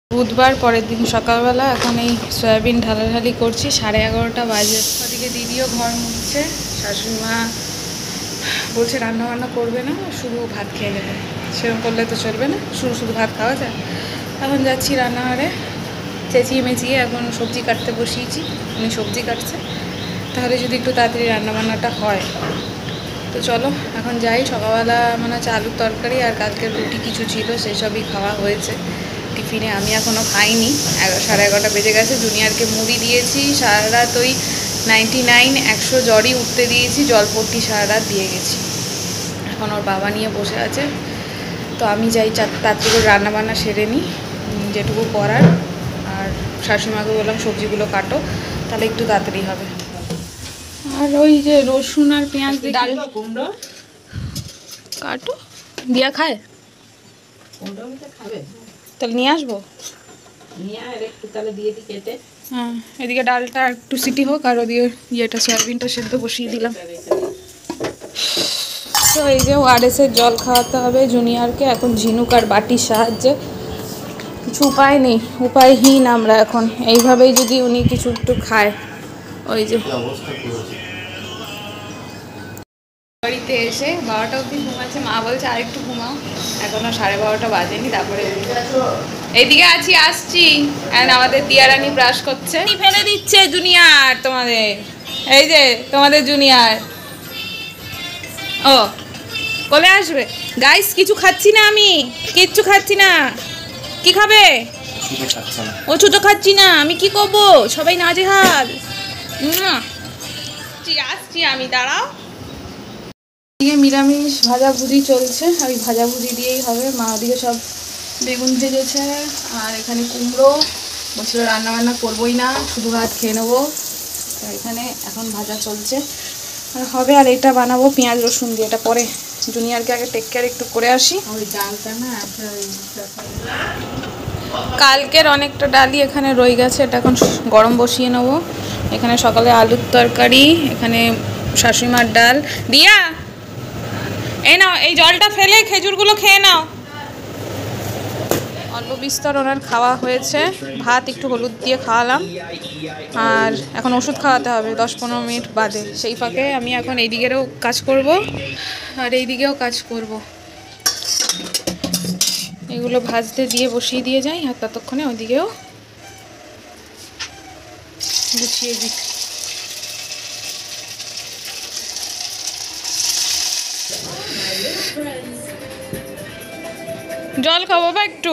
বুধবার পরের দিন সকালবেলা এখন এই সয়াবিন ঢালাঢালি করছি, 11:30 বাজে। ওদিকে দিদিও ঘর মুছছে, শাশুড়িমা বলছে রান্নাবান্না করবে না, শুধু ভাত খেয়ে নেবে। সেরকম করলে তো চলবে না, শুধু শুধু ভাত খাওয়া যায়। এখন যাচ্ছি রান্নাঘরে, চেঁচিয়ে মেচিয়ে এখন সবজি কাটতে বসিয়েছি, উনি সবজি কাটছে, তাহলে যদি একটু তাড়াতাড়ি রান্নাবান্নাটা হয়। তো চলো এখন যাই। সকালবেলা মানে হচ্ছে আলুর তরকারি আর কালকের রুটি কিছু ছিল, সেসবই খাওয়া হয়েছে টিফিনে। আমি এখনও খাইনি, 11:30 বেজে গেছে। জুনিয়রকে মুড়ি দিয়েছি, সারা রাত ওই 99 100 জ্বরই উঠতে দিয়েছি, জলপট্টি সারা রাত দিয়ে গেছি। এখন ওর বাবা নিয়ে বসে আছে, তো আমি যাই তাড়াতাড়ি করে রান্নাবান্না সেরে নিই যেটুকু করার। আর শাশুড়িমাকে বললাম সবজিগুলো কাটো, তাহলে একটু তাড়াতাড়ি হবে। আর ওই যে রসুন আর পেঁয়াজ ডাল কুমড়ো কাটো, দিয়া খায়, তাহলে নিয়ে আসবো। হ্যাঁ, এদিকে ডালটা একটু সিটি হোক, আর ওদিকে ইয়েটা সয়াবিনটা সেদ্ধ বসিয়ে দিলাম। তো এই যে ওআরএসের জল খাওয়াতে হবে জুনিয়রকে এখন ঝিনুক আর বাটির সাহায্যে। কিছু উপায় নেই, উপায়হীন আমরা এখন। এইভাবেই যদি উনি কিছু একটু খায়। ওই যে বাড়িতে এসে 12টা অবধি ঘুমাচ্ছে, মা বলছে আর একটু ঘুমাও, এখনো 12:30 বাজেনি। তারপরে এইদিকে আছি, আসছি। এখন আমাদের দিয়ারানি ব্রাশ করছে, ফেলে দিচ্ছে জুনিয়র তোমাদের। এই যে তোমাদের জুনিয়র, ও কোলে আসবে। গাইস কিছু খাচ্ছি না, আমি কিচ্ছু খাচ্ছি না। কি খাবে? ওষুধ তো খাচ্ছি না, আমি কি করবো? সবাই নাজেহাল। আসছি আমি, দাঁড়াও। এদিকে নিরামিষ ভাজাভুজি চলছে, ওই ভাজাভুজি দিয়েই হবে। মা ওদিকে সব বেগুন ভেজেছে, আর এখানে কুমড়ো বলছিল রান্নাবান্না করবোই না, শুধু ভাত খেয়ে নেবো। তো এখানে এখন ভাজা চলছে আর হবে। আর এটা বানাবো পেঁয়াজ রসুন দিয়ে, এটা পরে। জুনিয়রকে আগে টেক কেয়ার একটু করে আসি। ওই ডালটা না, কালকের অনেকটা ডালই এখানে রয়ে গেছে, এটা এখন গরম বসিয়ে নেবো। এখানে সকালে আলুর তরকারি, এখানে শাশুড়িমার ডাল। দিয়া এই নাও, এই জলটা ফেলে খেজুরগুলো খেয়ে নাও। অল্প বিস্তর ওনার খাওয়া হয়েছে, ভাত একটু হলুদ দিয়ে খাওয়ালাম। আর এখন ওষুধ খাওয়াতে হবে 10-15 মিনিট বাদে। সেই ফাঁকে আমি এখন এই দিকেরও কাজ করব আর এই দিকেও কাজ করব। এগুলো ভাজতে দিয়ে বসিয়ে দিয়ে যাই, আর ততক্ষণে ওইদিকেও গুছিয়ে দিই। জল খাবো বা একটু।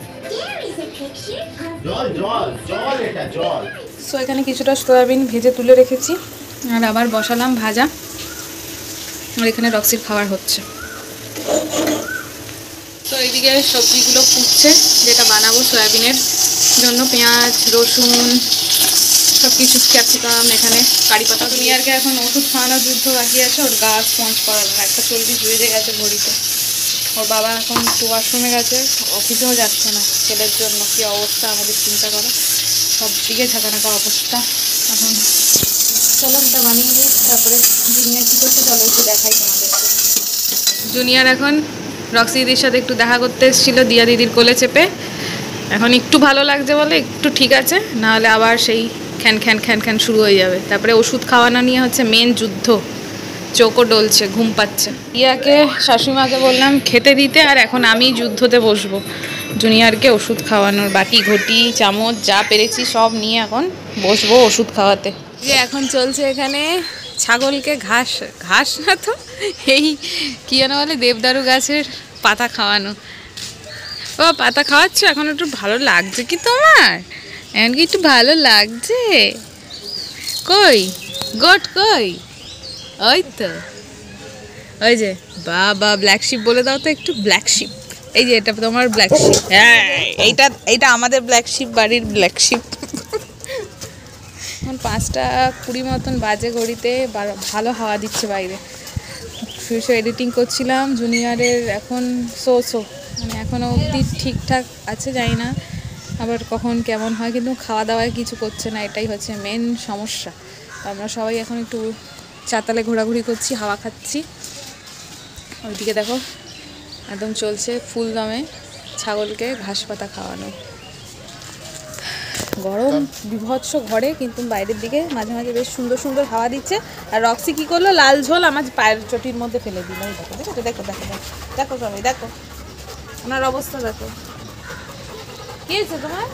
সো এখানে কিছুটা সয়াবিন ভেজে তুলে রেখেছি, আর আবার বসালাম ভাজা। আর এখানে রক্সির খাবার হচ্ছে। তো এইদিকে সবজিগুলো ফুটছে, যেটা বানাবো সয়াবিনের জন্য। পেঁয়াজ রসুন সব কিছু, ক্যাপসিকাম, এখানে কারি পাতা। জুনিয়রকে এখন ওষুধ খাওয়ানোর যুদ্ধ বাকি আছে, ওর গা স্পঞ্জ করানো। একটা চর্বি বেজে গেছে ঘড়িতে। ওর বাবা এখন ওয়াশরুমে গেছে, অফিসেও যাচ্ছে না। ছেলের জন্য কী অবস্থা আমাদের চিন্তা করো, সব দিকে ঝাঁকানাকা অবস্থা। এখন চলো এটা বানিয়ে দিই, তারপরে জুনিয়র কী করছে চলো একটু দেখাই তোমাদেরকে। জুনিয়র এখন রক্সি দিদির সাথে একটু দেখা করতে এসেছিলো, দিয়া দিদির কোলে চেপে। এখন একটু ভালো লাগছে বলে একটু ঠিক আছে, নাহলে আবার সেই খ্যান খ্যান খ্যান খ্যান শুরু হয়ে যাবে। তারপরে ওষুধ খাওয়ানো নিয়ে হচ্ছে মেন যুদ্ধ। চোখও ডলছে, ঘুম পাচ্ছে। ইয়াকে শাশুড়িমাকে বললাম খেতে দিতে, আর এখন আমি যুদ্ধতে বসবো জুনিয়রকে ওষুধ খাওয়ানোর। বাটি ঘটি চামচ যা পেরেছি সব নিয়ে এখন বসবো ওষুধ খাওয়াতে। যে এখন চলছে এখানে ছাগলকে ঘাস, ঘাস না তো এই কী যেন বলে, দেবদারু গাছের পাতা খাওয়ানো। ও পাতা খাওয়াচ্ছ, এখন একটু ভালো লাগছে কি তোমার? এখন কি একটু ভালো লাগছে? কই গোট কই? ওই তো, ওই যে বাবা ব্ল্যাক শিপ বলে দাও তো একটু, ব্ল্যাক শিপ। এই যে এটা তোমার ব্ল্যাক শিপ। হ্যাঁ, এইটা আমাদের ব্ল্যাক শিপ, বাড়ির ব্ল্যাক শিপ। এখন 5:20 মতন বাজে ঘড়িতে, ভালো হাওয়া দিচ্ছে বাইরে। শুয়ে এডিটিং করছিলাম জুনিয়রের, এখন মানে এখনও অবধি ঠিকঠাক আছে, জানি না আবার কখন কেমন হয়। কিন্তু খাওয়া দাওয়ায় কিছু করছে না, এটাই হচ্ছে মেন সমস্যা। আমরা সবাই এখন একটু চাতালে ঘোরাঘুরি করছি, হাওয়া খাচ্ছি। ওইদিকে দেখো একদম চলছে ফুল দমে ছাগলকে ঘাস পাতা খাওয়ানো। গরম বিভৎস ঘরে, কিন্তু বাইরের দিকে মাঝে মাঝে বেশ সুন্দর সুন্দর হাওয়া দিচ্ছে। আর রক্সি কি করলো, লাল ঝোল আমার পায়ের চটির মধ্যে ফেলে দিল। দেখো দেখো দেখো দেখো দেখো সবাই দেখো ওনার অবস্থা দেখো। কি হয়েছে তোমার?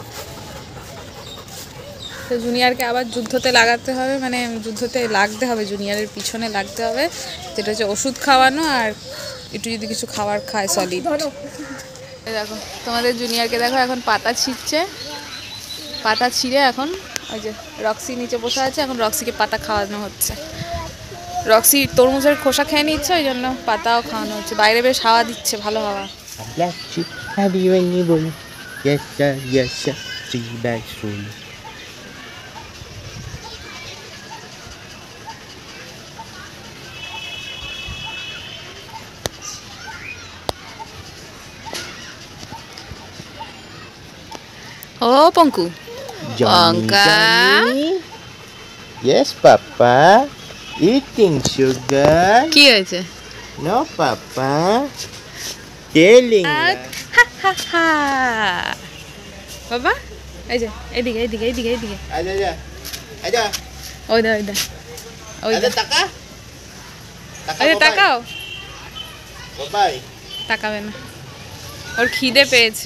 তো জুনিয়রকে আবার যুদ্ধতে লাগাতে হবে, মানে যুদ্ধতে লাগতে হবে, জুনিয়রের পিছনে লাগতে হবে, যেটা হচ্ছে ওষুধ খাওয়ানো আর একটু যদি কিছু খাবার খায় সলিড। দেখো তোমাদের জুনিয়রকে দেখো এখন পাতা ছিঁড়ছে, পাতা ছিঁড়ে এখন ওই যে রক্সি নিচে বসে আছে, এখন রক্সিকে পাতা খাওয়ানো হচ্ছে। রক্সি তরমুজের খোসা খেয়ে নিচ্ছে, ওই জন্য পাতাও খাওয়ানো হচ্ছে। বাইরে বেশ হাওয়া দিচ্ছে, ভালো হাওয়া। ও পঙ্কু, Yes, Papa. Eating sugar. কি হয়েছে? No, Papa. Telling. বাবা এই যে এইদিকে এইদিকে এইদিকে এইদিকে Aja, aja. Aja. ওই দা ওই দা ওই দা Ada taka? ওই যে তাকাও, Bye-bye. তাকাবে না, ওর খিদে পেয়েছে।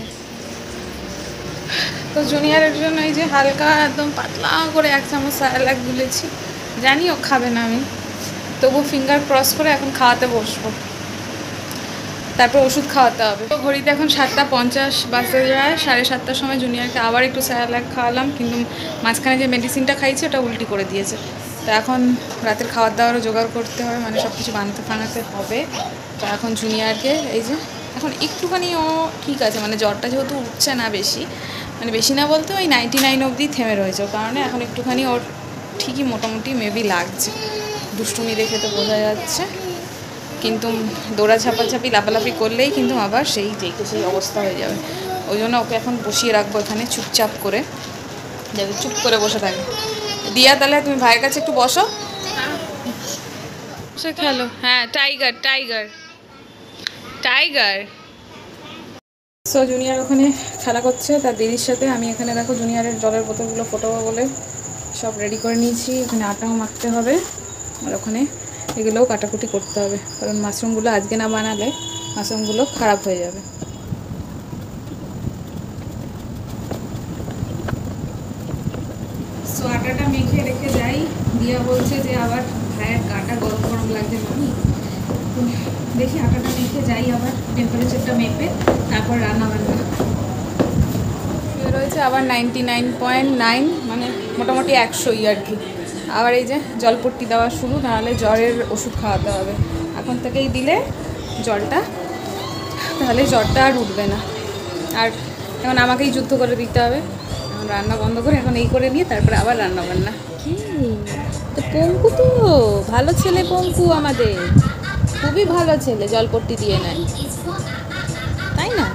তো জুনিয়রের জন্য এই যে হালকা একদম পাতলা করে 1 চামচ স্যালাড গুলেছি, জানি ও খাবে না, আমি তবু ফিঙ্গার ক্রস করে এখন খাওয়াতে বসবো, তারপর ওষুধ খাওয়াতে হবে। তো ঘড়িতে এখন 7:50 বাজতে যায়। 7:30টার সময় জুনিয়রকে আবার একটু স্যালাড খাওয়ালাম, কিন্তু মাঝখানে যে মেডিসিনটা খাইছে ওটা উল্টি করে দিয়েছে। তো এখন রাতের খাওয়ার দাওয়ারও জোগাড় করতে হবে, মানে সব কিছু বানাতে হবে। তো এখন জুনিয়রকে এই যে এখন একটুখানি ও ঠিক আছে, মানে জ্বরটা যেহেতু উঠছে না বেশি, মানে বেশি না বলতে ওই 99 অবধি থেমে রয়েছে, ওর কারণে এখন একটুখানি ওর ঠিকই মোটামুটি মেবি লাগছে। দুষ্টুমি দেখে তো বোঝা যাচ্ছে, কিন্তু দৌড়া ঝাপাঝাপি লাফালাফি করলেই কিন্তু আবার সেই অবস্থা হয়ে যাবে। ওই জন্য ওকে এখন বসিয়ে রাখবো এখানে চুপচাপ করে, যাতে চুপ করে বসে থাকে। দিয়া তাহলে তুমি ভাইয়ের কাছে একটু বসো, সে খেলো। হ্যাঁ tiger tiger tiger. So junior ওখানে খেলা করছে তার দিদির সাথে, আমি এখানে দেখো জুনিয়রের জলের বোতলগুলো ফোটাবো বলে সব রেডি করে নিয়েছি। এখানে আটাও মাখতে হবে, আর ওখানে এগুলোও কাটাকুটি করতে হবে, কারণ মাশরুমগুলো আজকে না বানালে মাশরুমগুলো খারাপ হয়ে যাবে। সো আটাটা মেখে রেখে যাই। দিয়া বলছে যে আবার ভাইয়ের গাটা গরম গরম লাগছে মামি, দেখি আটাটা মেখে যাই, আবার টেম্পারেচারটা মেপে তারপর রান্না বান্না রয়েছে। আবার 99.9 মানে মোটামুটি 100ই আর কি। আবার এই যে জলপট্টি দেওয়া শুরু, নাহলে জ্বরের ওষুধ খাওয়াতে হবে এখন থেকেই দিলে জলটা, তাহলে জ্বরটা আর উঠবে না। আর এখন আমাকেই যুদ্ধ করে দিতে হবে, এখন রান্না বন্ধ করে এখন এই করে নিয়ে তারপরে আবার রান্না বান্না। কি তো পঙ্কু তো ভালো ছেলে, পঙ্কু আমাদের খুবই ভালো ছেলে, জলপট্টি দিয়ে নেয় তাই না?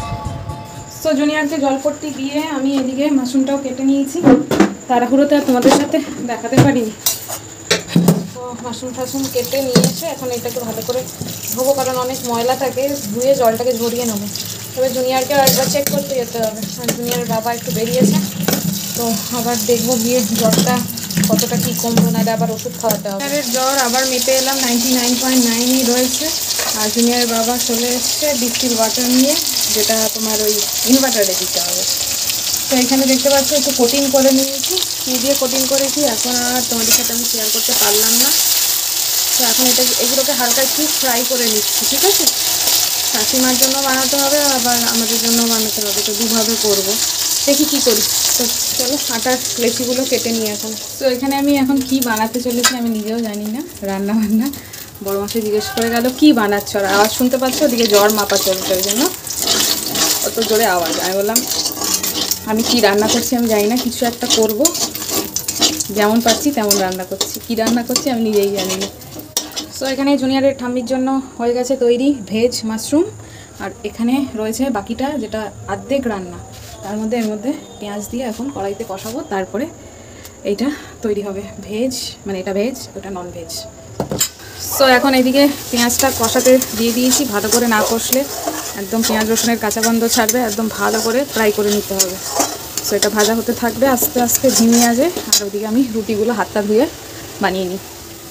তো জুনিয়রকে জলপট্টি দিয়ে আমি এদিকে মাশরুমটাও কেটে নিয়েছি, তাড়াহুড়োতে আর তোমাদের সাথে দেখাতে পারিনি। তো মাশরুম টাশরুম কেটে নিয়েছে, এখন এটাকে ভালো করে ধোবো, কারণ অনেক ময়লা থাকে, ধুয়ে জলটাকে ঝরিয়ে নেবো। তবে জুনিয়রকে একবার চেক করতে যেতে হবে, আর জুনিয়রের বাবা একটু বেরিয়েছে, তো আবার দেখবো গিয়ে জ্বরটা কতটা কী কমলো, না আবার ওষুধ খাওয়াতে হবে। জুনিয়রের জ্বর আবার মেপে এলাম, 99.9ই রয়েছে। আর জুনিয়রের বাবা চলে এসছে ডিস্টিল ওয়াটার নিয়ে, যেটা তোমার ওই ইনভার্টারে দিতে হবে। তো এখানে দেখতে পাচ্ছ একটু কোটিং করে নিয়েছি, কী দিয়ে কোটিং করেছি এখন আর তোমাদের সাথে আমি শেয়ার করতে পারলাম না। তো এখন এগুলোকে হালকা একটু ফ্রাই করে নিচ্ছি, ঠিক আছে? শাশুড়িমার জন্য বানাতে হবে, আবার আমাদের জন্য বানাতে হবে, তো দুভাবে করবো, দেখি কী করি। তো চলো আটার লেচিগুলো কেটে নিই এখন। তো এখানে আমি এখন কি বানাতে চলেছি আমি নিজেও জানি না, রান্না বান্না। বড় মাসে জিজ্ঞেস করে গেল কী বানাচ্ছ, আর আওয়াজ শুনতে পাচ্ছ, ওদিকে জ্বর মাপা চলছে, ওই জন্য অত জোরে আওয়াজ। আমি বললাম আমি কি রান্না করছি আমি জানি না, কিছু একটা করব, যেমন পাচ্ছি তেমন রান্না করছি, কি রান্না করছি আমি নিজেই জানি না। সো এখানে জুনিয়রের ঠাম্মির জন্য হয়ে গেছে তৈরি ভেজ মাশরুম, আর এখানে রয়েছে বাকিটা যেটা অর্ধেক রান্না, তার মধ্যে এর মধ্যে পেঁয়াজ দিয়ে এখন কড়াইতে কষাবো, তারপরে এইটা তৈরি হবে ভেজ, মানে এটা ভেজ ওটা নন ভেজ। সো এখন এদিকে পেঁয়াজটা কষাতে দিয়ে দিয়েছি, ভালো করে না কষলে একদম পেঁয়াজ রসুনের কাঁচা গন্ধ ছাড়বে, একদম ভালো করে ফ্রাই করে নিতে হবে। সো এটা ভাজা হতে থাকবে আস্তে আস্তে ঝিমে আজে। আর ওদিকে আমি রুটিগুলো হাতটা ধুয়ে বানিয়ে নিই।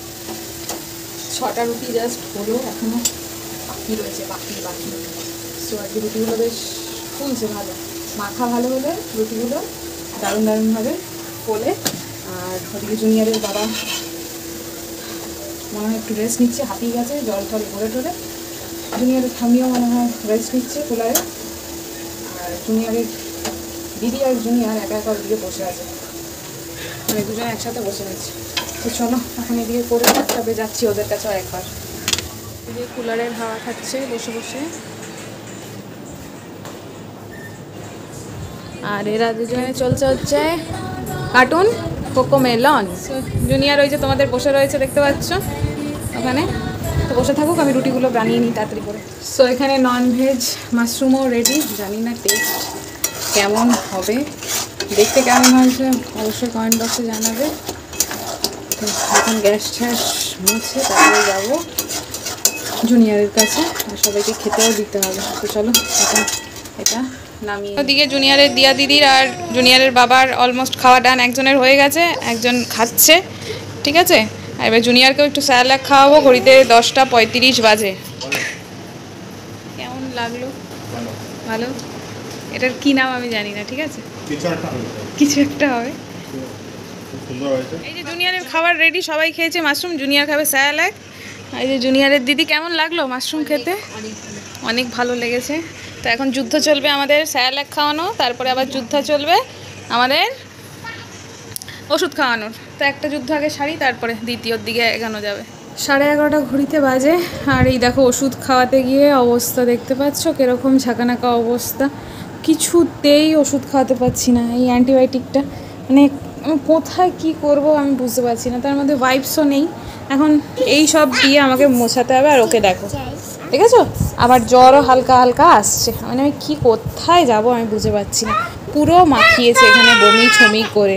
6টা রুটি জাস্ট হলো, এখনও বাকি রয়েছে, বাকি। সো আর কি রুটিগুলো বেশ ফুলছে ভালো, মাখা ভালো হলে রুটিগুলো দারুণভাবে ফোলে। আর ওদিকে জুনিয়রের বাবা মনে হয় একটু রেস্ট নিচ্ছে, হাঁপিয়ে গেছে জল টল ভরে টরে। জুনিয়রের ঠাম্মিও মনে হয় রেস্ট নিচ্ছে কুলারে। আর জুনিয়রের দিদি আর জুনিয়র একা একা ওদিকে বসে আছে, মানে দুজনে একসাথে বসে আছে। তো চলো এখন এদিকে করে তবে যাচ্ছি ওদের কাছেও একবার। এদিকে কুলারের হাওয়া খাচ্ছে বসে বসে। আর এরা দুজনে চলছে হচ্ছে কার্টুন কোকোমেলন। জুনিয়র ওই যে তোমাদের বসে রয়েছে দেখতে পাচ্ছ ওখানে, তো বসে থাকুক, আমি রুটিগুলো বানিয়ে নিই তাড়াতাড়ি করে। সো এখানে ননভেজ মাশরুমও রেডি, জানি না টেস্ট কেমন হবে, দেখতে কেমন হয়েছে অবশ্যই কমেন্ট বক্সে জানাবে। এখন গ্যাস ট্যাস মুছে তারপরে যাবো জুনিয়রের কাছে, আর সবাইকে খেতেও দিতে হবে। তো চলো এখন এটা নামিয়ে। ওদিকে জুনিয়রের দিয়া দিদির আর জুনিয়রের বাবার অলমোস্ট খাওয়া ডান, একজনের হয়ে গেছে, একজন খাচ্ছে, ঠিক আছে। আর এবার জুনিয়রকেও একটু স্যালাড খাওয়াবো, ঘড়িতে 10:35 বাজে। কেমন লাগলো? ভালো। এটার কি নাম আমি জানি না, ঠিক আছে, কিছু একটা হবে। এই যে জুনিয়রের খাবার রেডি, সবাই খেয়েছে মাশরুম, জুনিয়র খাবে স্যালাড। এই যে জুনিয়রের দিদি, কেমন লাগলো মাশরুম খেতে? অনেক ভালো লেগেছে। তো এখন যুদ্ধ চলবে আমাদের স্যালাড খাওয়ানো, তারপরে আবার যুদ্ধ চলবে আমাদের ওষুধ খাওয়ানোর। তো একটা যুদ্ধ আগে সারি, তারপরে দ্বিতীয়র দিকে এগানো যাবে। 11:30 ঘড়িতে বাজে। আর এই দেখো ওষুধ খাওয়াতে গিয়ে অবস্থা দেখতে পাচ্ছ কীরকম ঝাঁকানাকা অবস্থা, কিছুতেই ওষুধ খাওয়াতে পারছি না। এই অ্যান্টিবায়োটিকটা মানে আমি কোথায় কি করব আমি বুঝতে পারছি না, তার মধ্যে ওয়াইপসও নেই। এখন এই সব দিয়ে আমাকে মোছাতে হবে। আর ওকে দেখো, ঠিক আছে, আবার জ্বরও হালকা হালকা আসছে, মানে আমি কি কোথায় যাব আমি বুঝতে পারছি না। পুরো মাখিয়েছে এখানে বমি ছমি করে,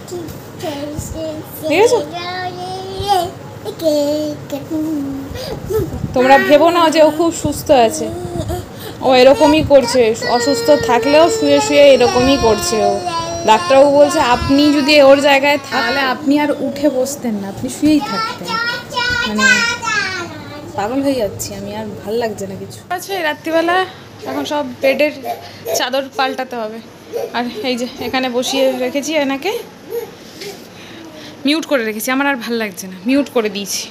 ঠিক আছে। তোমরা ভেবো না যে ও খুব সুস্থ আছে, ও এরকমই করছে, অসুস্থ থাকলেও শুয়ে শুয়ে এরকমই করছে ও। ডাক্তারবাবু বলছে আপনি যদি ওর জায়গায় তাহলে আপনি আর উঠে বসতেন না, আপনি শুয়েই থাকতেন। মানে পাগল হয়ে যাচ্ছি আমি, আর ভাল লাগছে না কিছু। আচ্ছা রাত্রিবেলা এখন সব বেডের চাদর পাল্টাতে হবে। আর এই যে এখানে বসিয়ে রেখেছি, এনাকে মিউট করে রেখেছি, আমার আর ভাল লাগছে না, মিউট করে দিয়েছি।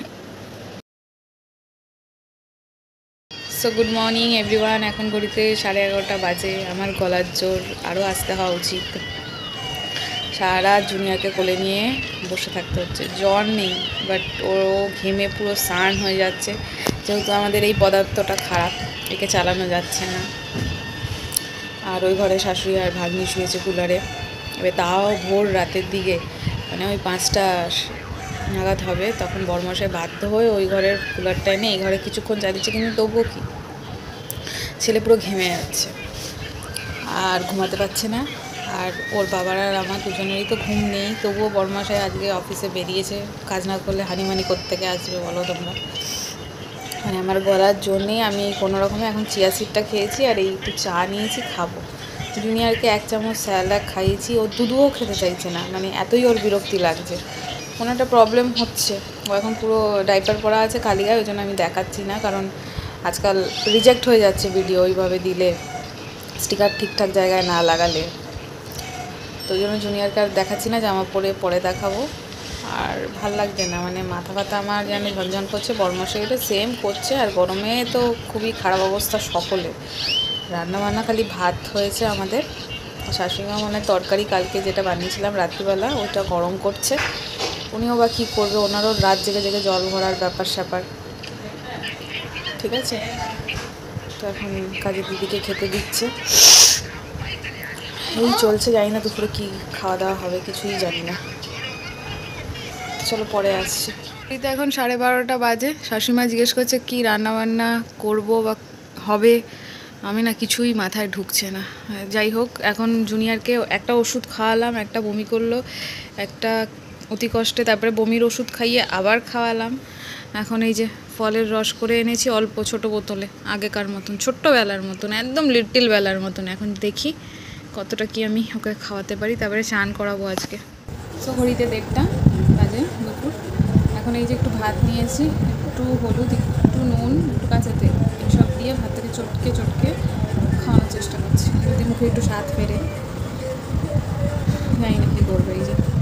সো গুড মর্নিং এভরিওয়ান, এখন ঘড়িতে 11:30 বাজে। আমার গলার জোর আরও আসতে হওয়া উচিত। সারা জুনিয়রকে কোলে নিয়ে বসে থাকতে হচ্ছে, জ্বর নেই বাট ও ঘেমে পুরো স্নান হয়ে যাচ্ছে, যেহেতু আমাদের এই পদার্থটা খারাপ, একে চালানো যাচ্ছে না। আর ওই ঘরে শাশুড়ি আর ভাগ্নি শুয়েছে কুলারে। এবার তাও ভোর রাতের দিকে, মানে ওই 5টা নাগাদ হবে, তখন বড়মশাই বাধ্য হয়ে ওই ঘরের কুলারটা এনে এই ঘরে কিছুক্ষণ চালিয়েছে, কিন্তু তবুও কি ছেলে পুরো ঘেমে যাচ্ছে আর ঘুমাতে পারছে না। আর ওর বাবার আর আমার দুজনেরই তো ঘুম নেই, তবুও বড়মশাই আজকে অফিসে বেরিয়েছে, কাজ না করলে হানিমানি কোত্থেকে আসবে বলো তোমরা। মানে আমার গলার জন্যেই আমি কোনো রকমে এখন চিয়া সিডটা খেয়েছি আর এই একটু চা নিয়েছি, খাবো। জুনিয়রকে 1 চামচ স্যালাড খাইয়েছি, ও দুধও খেতে চাইছে না, মানে এতই ওর বিরক্তি লাগছে। কোনো একটা প্রবলেম হচ্ছে, ও এখন পুরো ডাইপার পরা আছে খালি গায়ে, ওই জন্য আমি দেখাচ্ছি না, কারণ আজকাল রিজেক্ট হয়ে যাচ্ছে ভিডিও ওইভাবে দিলে, স্টিকার ঠিকঠাক জায়গায় না লাগালে। তো ওই জন্য জুনিয়রকে আর দেখাচ্ছি না, জামা পরে দেখাবো। আর ভাল লাগছে না, মানে মাথা ব্যথা আমার যেন ঝনঝন করছে, বড়মশাইটা সেম করছে। আর গরমে তো খুবই খারাপ অবস্থা সকলে। রান্নাবান্না খালি ভাত হয়েছে আমাদের, শাশুড়িমা মানে তরকারি কালকে যেটা বানিয়েছিলাম রাত্রিবেলা ওইটা গরম করছে। উনিও বা কী করবে, ওনারও রাত জেগে জেগে জল ভরার ব্যাপার স্যাপার, ঠিক আছে। তো এখন কাজের দিদিকে খেতে দিচ্ছে, এই চলছে। জানি না দুপুরে কী খাওয়া দাওয়া হবে, কিছুই জানি না। চলো পরে আসছি। এই তো এখন 12:30 বাজে। শাশুড়িমা জিজ্ঞেস করছে কি রান্নাবান্না করবো বা হবে, আমি না কিছুই মাথায় ঢুকছে না। যাই হোক, এখন জুনিয়রকে একটা ওষুধ খাওয়ালাম, একটা বমি করলো, একটা অতি কষ্টে, তারপরে বমির ওষুধ খাইয়ে আবার খাওয়ালাম। এখন এই যে ফলের রস করে এনেছি অল্প ছোট বোতলে, আগেকার মতন ছোট্টবেলার মতন, একদম লিটল বেলার মতন। এখন দেখি কতটা কি আমি ওকে খাওয়াতে পারি, তারপরে স্নান করাবো আজকে। তো ঘড়িতে 1:30 বাজে দুপুর। এখন এই যে একটু ভাত নিয়েছি, একটু হলুদ, একটু নুন, একটু কাঁচা তেল, এইসব দিয়ে ভাতটাকে চটকে চটকে খাওয়ানোর চেষ্টা করছি, যদি মুখে একটু স্বাদ ফেরে। জানি না কী করবে। এই যে